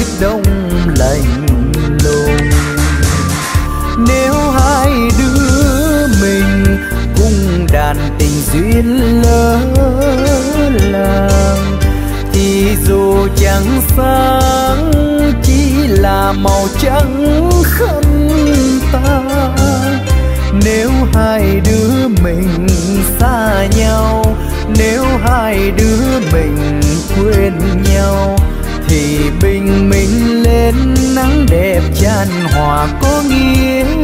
đông lạnh lùng. Nếu hai đứa mình cùng đàn tình duyên lỡ làng, thì dù chẳng sáng chỉ là màu trắng khăn ta. Nếu hai đứa mình xa nhau, nếu hai đứa mình quên nhau, thì bình minh lên nắng đẹp chan hòa có nghĩa